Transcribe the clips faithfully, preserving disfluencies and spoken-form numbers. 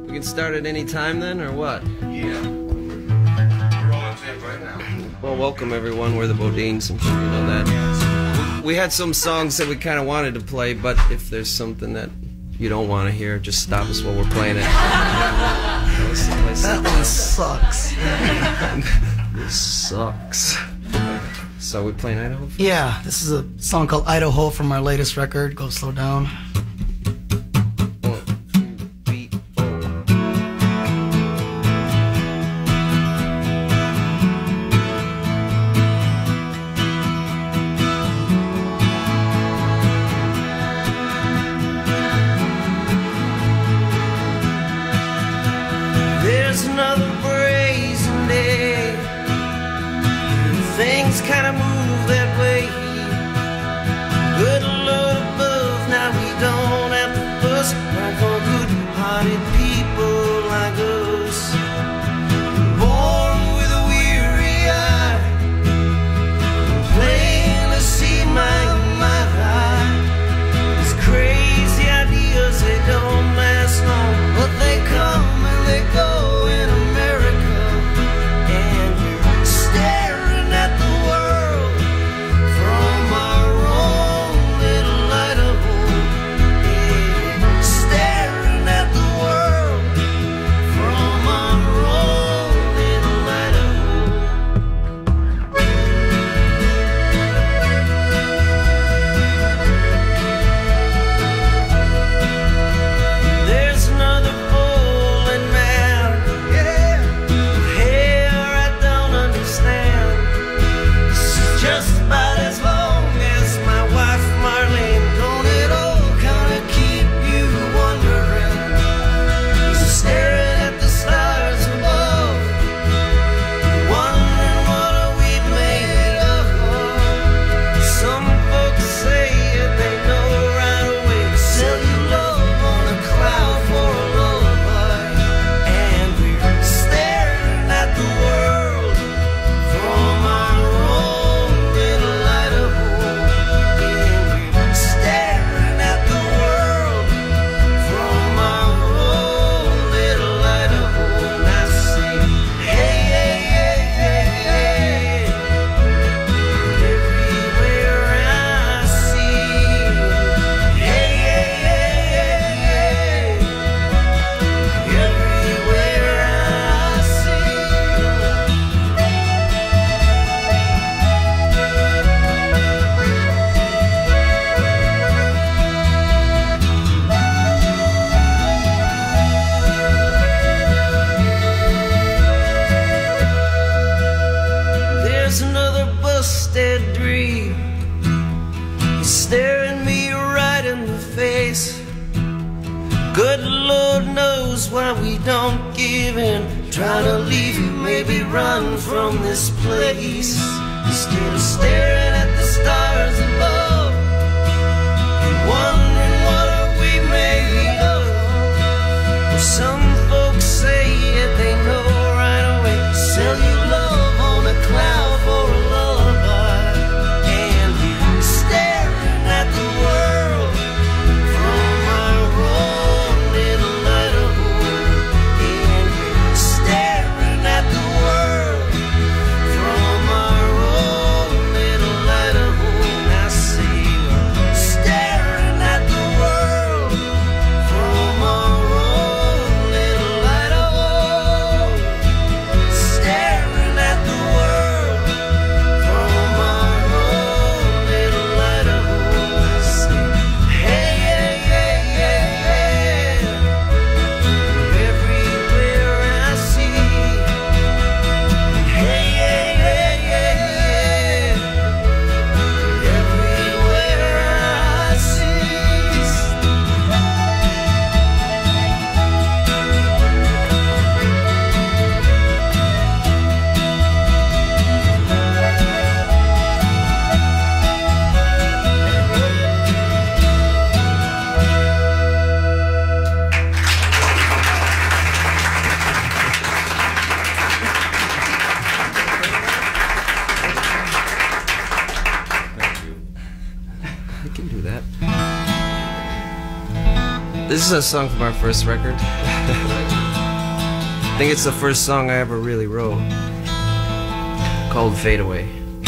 We can start at any time then, or what? Yeah. We're all on tape right now. Well, welcome everyone. We're the BoDeans. I'm sure you know that. We had some songs that we kind of wanted to play, but if there's something that you don't want to hear, just stop us while we're playing it. That one sucks. This sucks. So we playing Idaho? Yeah, this is a song called Idaho from our latest record, Go Slow Down. One, two, three, four. There's another brazen day. Things kind of move that way. Good Lord above, now we don't have to fuss like all good-hearted people like us. Born with a weary eye, playing to see my, my eye. These crazy ideas, they don't last long, but they come and they go in America. And we're staring at the world from our own little Idaho. Yeah, staring at the world from our own little Idaho. There's another Poland man, yeah, with hair I don't understand. This is just about as long as my wife Marlene. Don't it all kind of keep you wondering? Staring at the stars above, wondering what are we made of. Some folks say it, they know right away. Sell you love on a cloud for a lullaby. And we're staring at the world from our own little Idaho. And we're staring at the world from our own little Idaho. And I say, hey, hey, hey, hey, hey. Everywhere I see you. Hey, hey, hey, hey, hey. Everywhere I see you. There's another busted dream. He's staring me right in the face. Good Lord knows why we don't give in. Try to leave you, maybe run from this place. Instead of staring at the stars above and wondering what are we made of. Well, some folks say it, they know right away. Sell you love on a cloud for a lullaby. And we're staring at the world from our own little Idaho. And we're staring at the world from our own little Idaho. And I say we're staring at the world from our own little Idaho. Staring at the world from our own little Idaho. I say, hey, hey, hey, hey, hey. Everywhere I see. Hey, hey, hey, hey, hey. Everywhere I see. I can do that. This is a song from our first record. think it's the first song I ever really wrote, called Fade Away.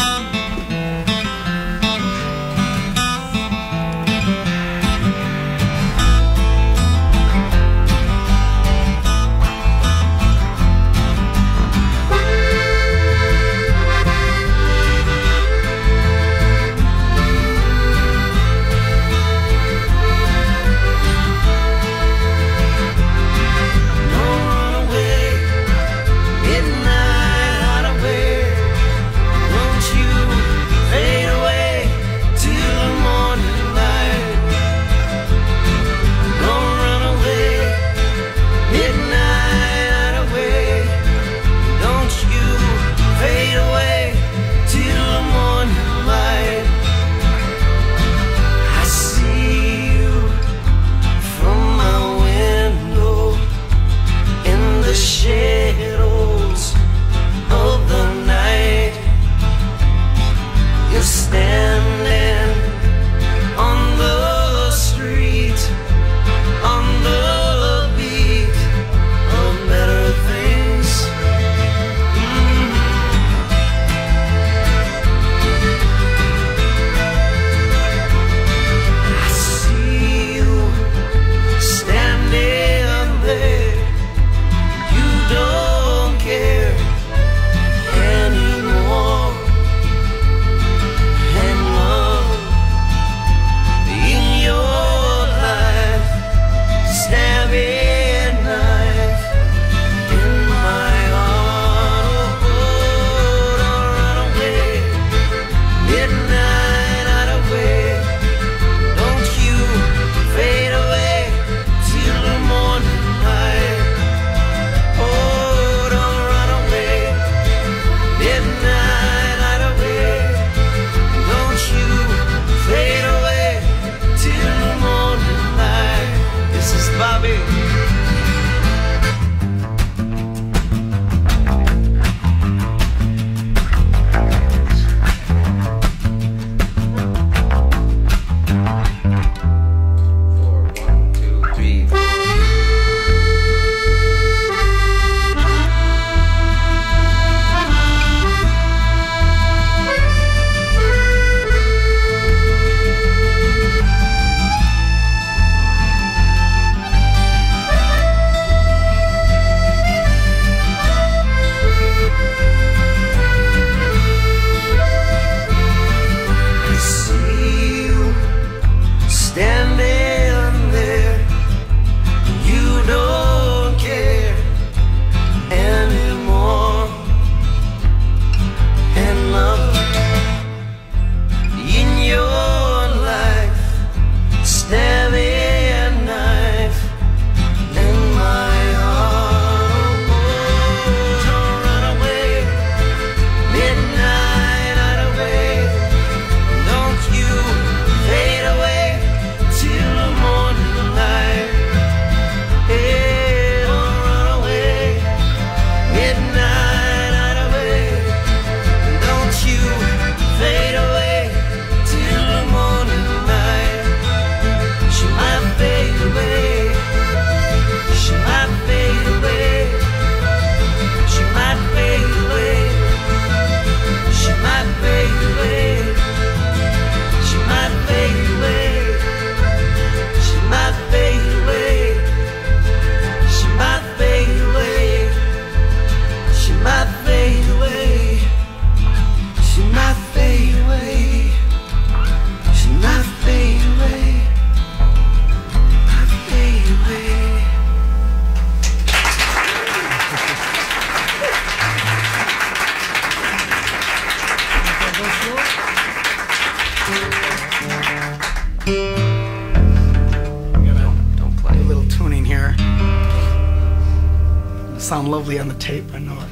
Sound lovely on the tape, I know it.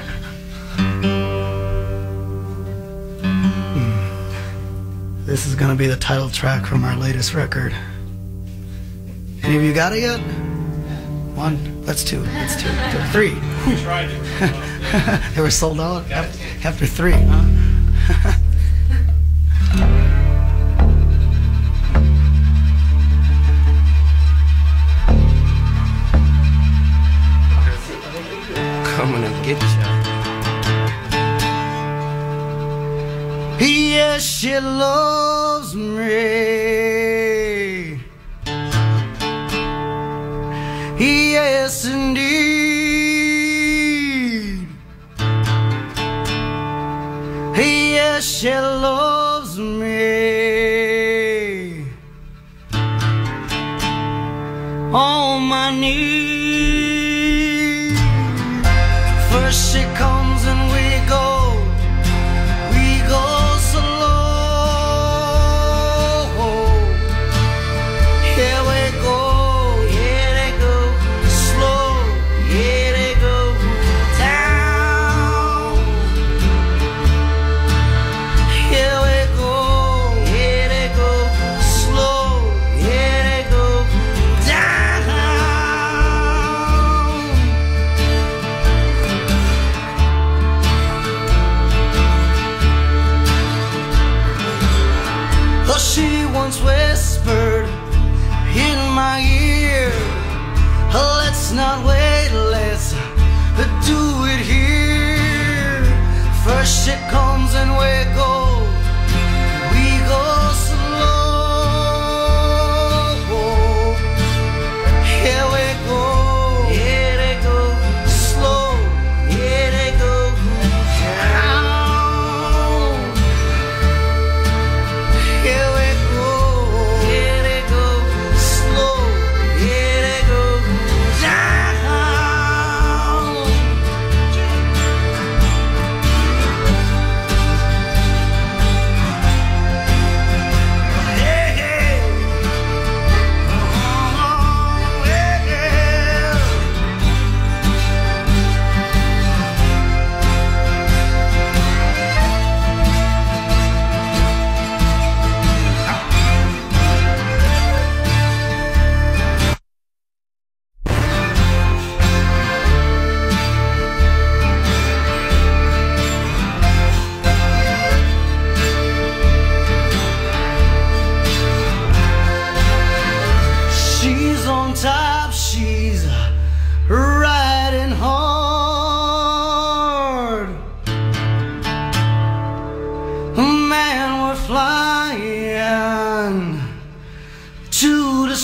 Hmm. This is gonna be the title track from our latest record. Any of you got it yet? One? That's two. That's two. Three. We tried it. They were sold out after, after three, huh? Yes, she loves me. Yes, indeed. Yes, she loves me. On my knees. First she comes and we go, we go slow. Here we go, here they go, slow. Here they go, down. Here we go, here they go, slow. Here they go, down. Oh, she once whispered in my ear, let's not wait, let's do it here. First she comes and we go, we go slow. Here we go, here they go, slow. Here they go, down. Here we go, here they go, slow. Here they go, down. Hey, hey. Oh, yeah, yeah. She's on top, she's riding hard. Man, we're flying to the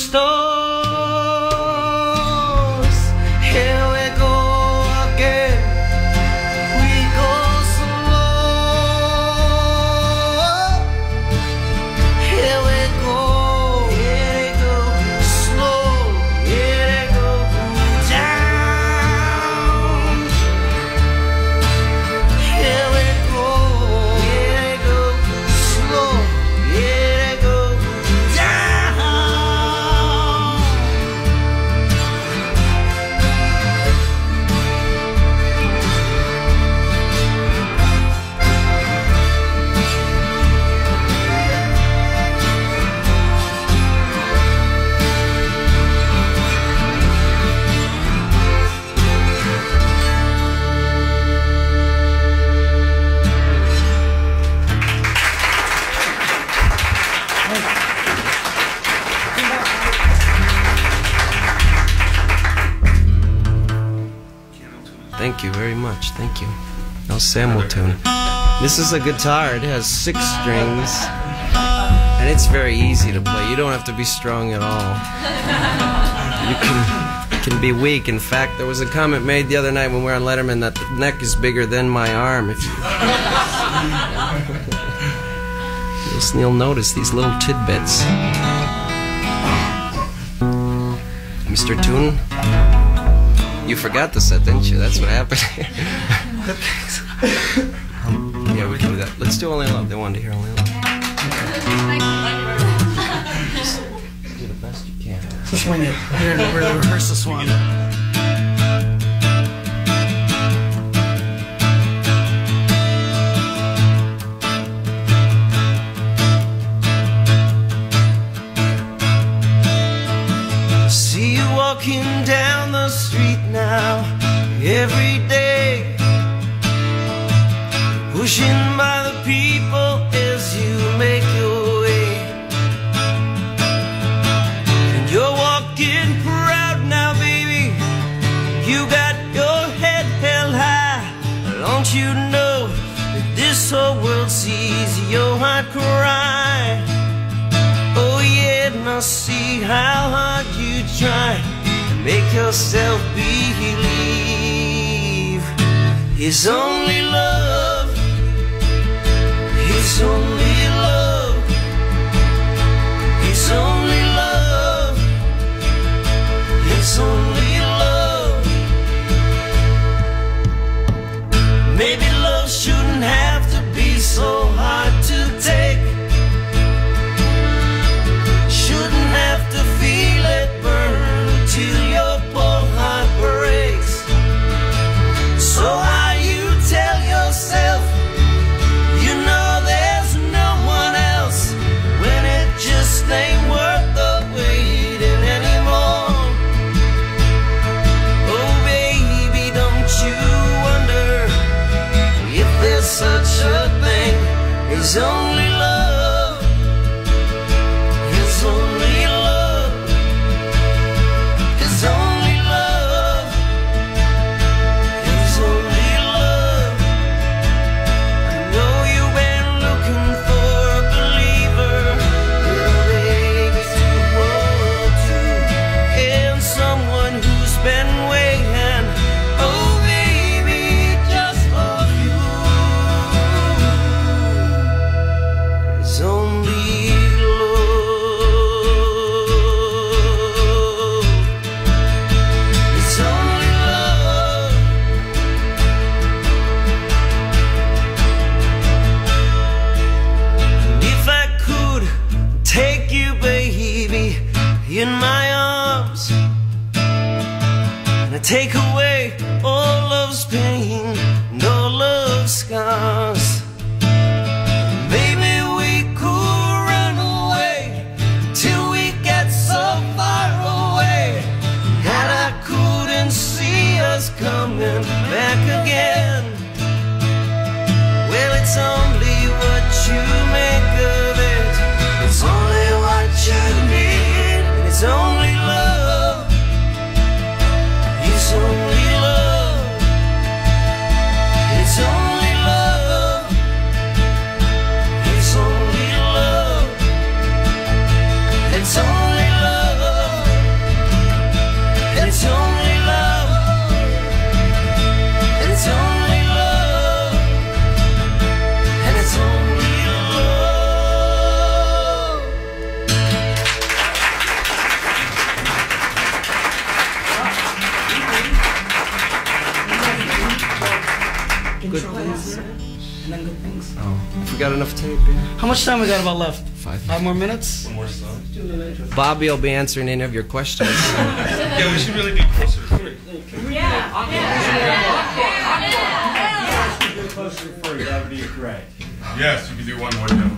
stars. Here we go again, we go slow. Here we go, here they go, slow. Here they go, down. Here we go, here they go, slow. Here they go, down. Thank you very much, thank you. No Samuel tune. This is a guitar, it has six strings, and it's very easy to play. You don't have to be strong at all. You can, can be weak. In fact, there was a comment made the other night when we were on Letterman that the neck is bigger than my arm. If you You'll, you'll notice these little tidbits. Mister Toon, you forgot the set, didn't you? That's what happened. um, yeah, we can do that. Let's do Only Love. They wanted to hear Only Love. Just do the best you can. Let's wing it. We're gonna we're rehearse this one. See you walking down the street now, every day, pushing by the people as you make your way. And you're walking proud now, baby. You got your head held high. Don't you know that this whole world sees your heart cry? how hard you try to make yourself believe. His only love, his only love, his only love, his only love. Maybe love shouldn't have to be so hard to take. Shouldn't have to feel it burn till your poor heart breaks. So how you tell yourself you know there's no one else when it just ain't worth the waiting anymore. Oh baby, don't you wonder if there's such a thing as only love, his only love, his only love, his only love. I know you've been looking for a believer, little baby, to hold to, and someone who's been waiting, oh baby, just for you. It's only love. It's only love. And if I could take you, baby, in my arms, and I take away all love's pain and all love's scars, maybe we could run away till we get so far away that I couldn't see us coming back again. Well, it's only what you make of it. It's only what you need. And it's only love. It's only love. It's only love. It's only love. It's only love. It's only love. It's only love. And it's only love. Good things. And then good things. Oh, if we got enough tape, yeah. How much time we got about left? Five. Five more minutes? One more song. Bobby will be answering any of your questions. Yeah, we should really be closer to free. Closer to free, that would be great. Yes, you can do one more, Joe.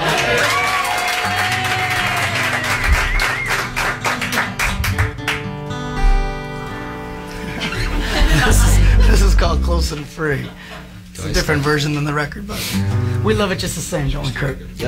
This is, this is called Close and Free. It's a different version than the record, but we love it just the same, don't we, Kurt? Yep.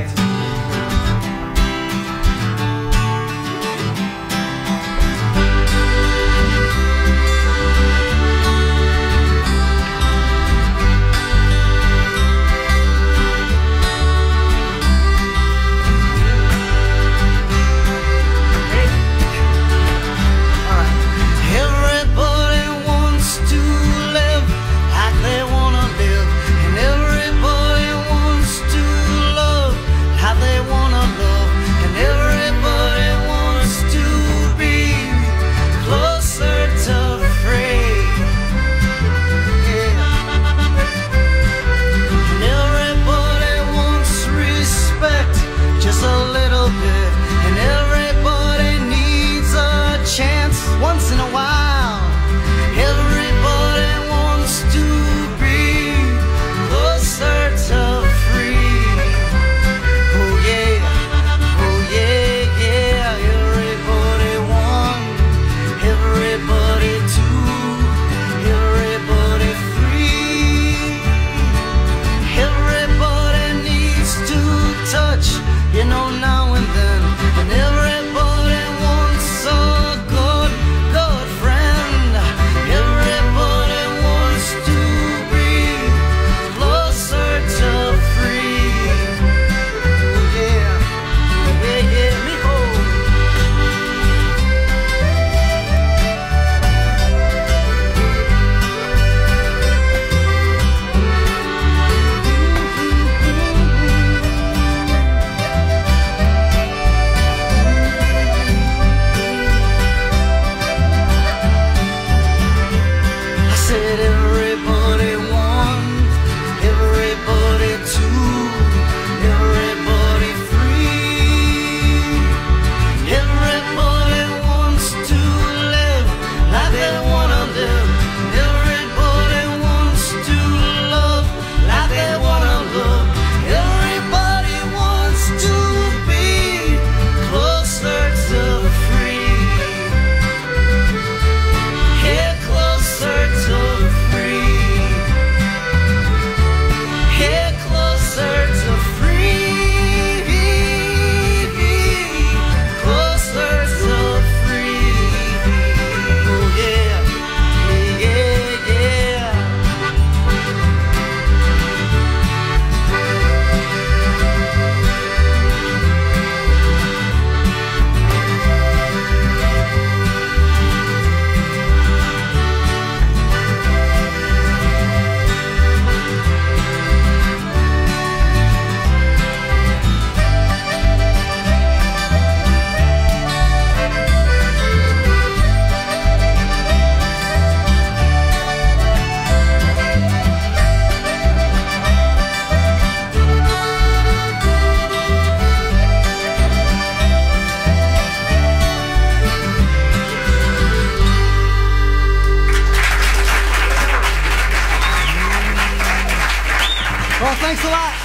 Everybody wants to live like they wanna live, and everybody wants to love how Thanks a lot.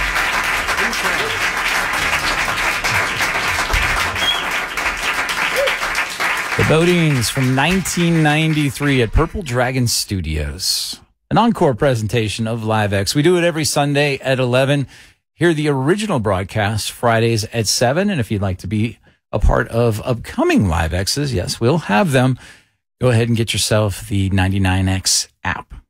The BoDeans from nineteen ninety-three at Purple Dragon Studios. An encore presentation of Live X. We do it every Sunday at eleven. Hear the original broadcast Fridays at seven. And if you'd like to be a part of upcoming Live X's, yes, we'll have them. Go ahead and get yourself the ninety-nine X app.